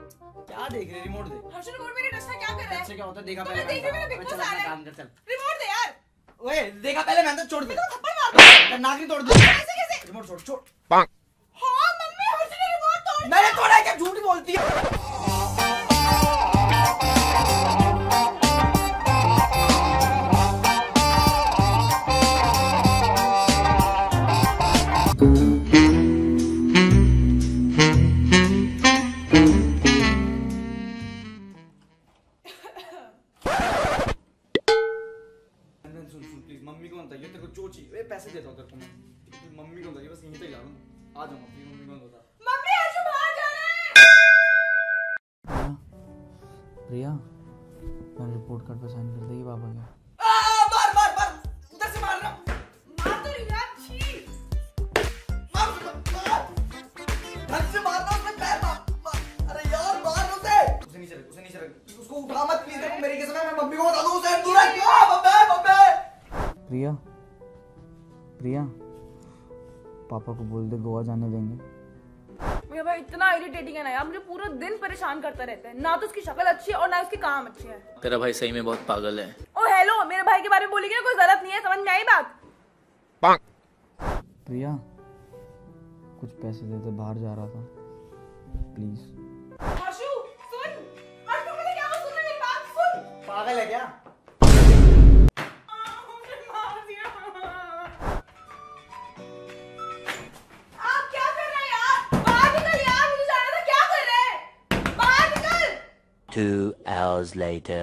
क्या देख रहे? रिमोट दे। हर्षु रिमोट मेरे टच था, क्या कर रहा है? अच्छा क्या होता है देखा पहले। देख मेरा बिग बॉस आ रहा है। काम कर चल। रिमोट दे यार। ओए देखा पहले, मैं तो छोड़ दे। थप्पड़ मार। नाक तोड़ दे। कैसे कैसे? रिमोट छोड़। हाँ मम्मी, हर्षु ने रिमोट तोड़। मैंने तोड़ा है, क्या झूठ बोलती है? प्लीज मम्मी को बताइए, तेरे को जो चाहिए पैसे देता हूँ तेरे को मैं। मम्मी को बताइए, बस यहीं तक जा रहा हूँ, आ जाऊंगा। प्लीज मम्मी को बता। मम्मी हर्षु बाहर जा रहा है। प्रिया, मैंने रिपोर्ट कार्ड पे साइन कर देगी पापा के। मार उधर से मार रहा। मार तो नहीं यार, छी। ढंग से मारना, उसने पैर मार। अरे यार मार उसे नीचे रख। उसको उठा मत प्लीज, देखो मेरी कसम है, मैं मम्मी को बता दूं उसे दूर रख। मम्मी प्रिया, पापा को बोल दे गोवा जाने देंगे। मेरा भाई इतना इरिटेटिंग है ना यार, मुझे पूरा दिन परेशान करता रहता है। ना तो उसकी शक्ल अच्छी है और ना उसके काम अच्छे हैं। तेरा भाई सही में बहुत पागल है। ओ हेलो, मेरे भाई के बारे में बोलेगी ना, कोई गलत नहीं है, समझ में आई बात? प्रिया, कुछ पैसे दे दे, बाहर जा रहा था प्लीज। हर्षु सुन, हर्षु मुझे क्या सुन मेरी बात सुन। पागल है क्या? आप क्या कर रहे हैं यार? बाहर निकल यार, मुझे जाना था, क्या कर रहे हैं? बाहर निकल। 2 hours later.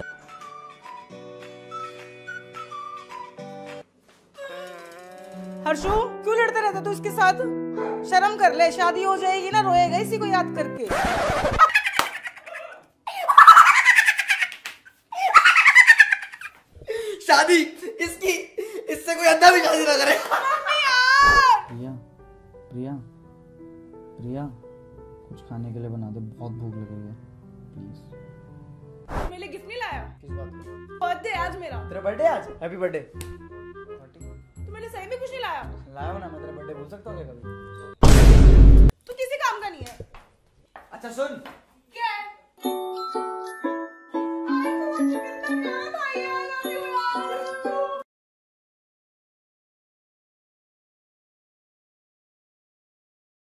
हर्षु क्यों लड़ता रहता तू इसके साथ? शर्म कर ले, शादी हो जाएगी ना, रोएगा इसी को याद करके। शादी इसकी, इससे कोई अंधा भी शादी ना करे। प्रिया, कुछ खाने के लिए बना दे, बहुत भूख लग रही है प्लीज। मेरे लिए गिफ्ट नहीं लाया? किस बात का? बर्थडे आज मेरा। तेरा बर्थडे आज? Happy birthday. तू मेरे लिए सही में कुछ नहीं लाया? लाया हूं ना, मैं तेरा बर्थडे भूल सकता हूँ क्या कभी? तू किसी काम का नहीं है। अच्छा सुन, क्या है?